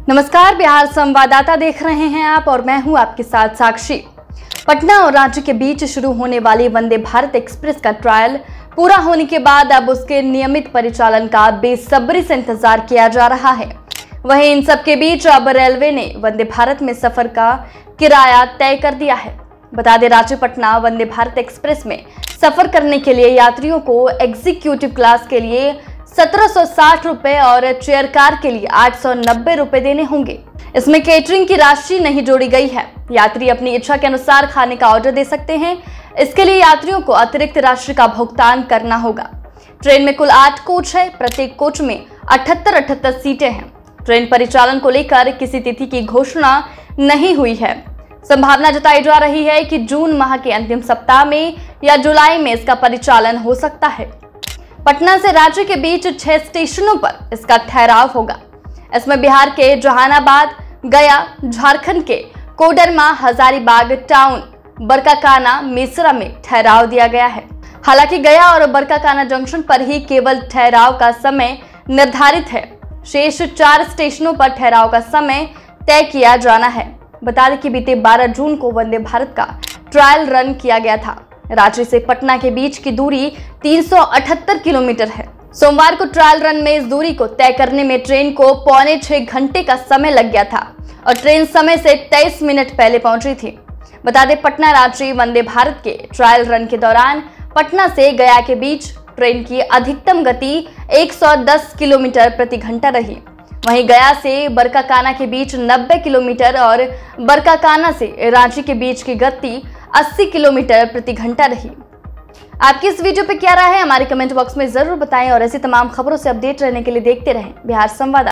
नमस्कार, बिहार संवाददाता देख रहे हैं आप और मैं हूं आपके साथ साक्षी। पटना और रांची के बीच शुरू होने वाली वंदे भारत एक्सप्रेस का ट्रायल पूरा होने के बाद अब उसके नियमित परिचालन का बेसब्री से इंतजार किया जा रहा है। वहीं इन सब के बीच अब रेलवे ने वंदे भारत में सफर का किराया तय कर दिया है। बता दें, रांची पटना वंदे भारत एक्सप्रेस में सफर करने के लिए यात्रियों को एग्जीक्यूटिव क्लास के लिए 1760 रुपए और चेयर कार के लिए 890 रुपए देने होंगे। इसमें केटरिंग की राशि नहीं जोड़ी गई है। यात्री अपनी इच्छा के अनुसार खाने का ऑर्डर दे सकते हैं। इसके लिए यात्रियों को अतिरिक्त राशि का भुगतान करना होगा। ट्रेन में कुल 8 कोच है। प्रत्येक कोच में 78 सीटें हैं। ट्रेन परिचालन को लेकर किसी तिथि की घोषणा नहीं हुई है। संभावना जताई जा रही है कि जून माह के अंतिम सप्ताह में या जुलाई में इसका परिचालन हो सकता है। पटना से रांची के बीच 6 स्टेशनों पर इसका ठहराव होगा। इसमें बिहार के जहानाबाद, गया, झारखंड के कोडरमा, हजारीबाग टाउन, बरकाकाना, मेसरा में ठहराव दिया गया है। हालांकि गया और बरकाकाना जंक्शन पर ही केवल ठहराव का समय निर्धारित है। शेष 4 स्टेशनों पर ठहराव का समय तय किया जाना है। बता दें कि बीते 12 जून को वंदे भारत का ट्रायल रन किया गया था। रांची से पटना के बीच की दूरी 378 किलोमीटर है। सोमवार को ट्रायल रन में इस दूरी को तय करने में ट्रेन को 5.25 घंटे का समय लग गया था और ट्रेन समय से 23 मिनट पहले पहुंची थी। बता दें, पटना रांची वंदे भारत के ट्रायल रन के दौरान पटना से गया के बीच ट्रेन की अधिकतम गति 110 किलोमीटर प्रति घंटा रही। वहीं गया से बरकाकाना के बीच 90 किलोमीटर और बरकाकाना से रांची के बीच की गति 80 किलोमीटर प्रति घंटा रही। आपकी इस वीडियो पे क्या राय है, हमारे कमेंट बॉक्स में जरूर बताएं और ऐसी तमाम खबरों से अपडेट रहने के लिए देखते रहें बिहार संवाददाता।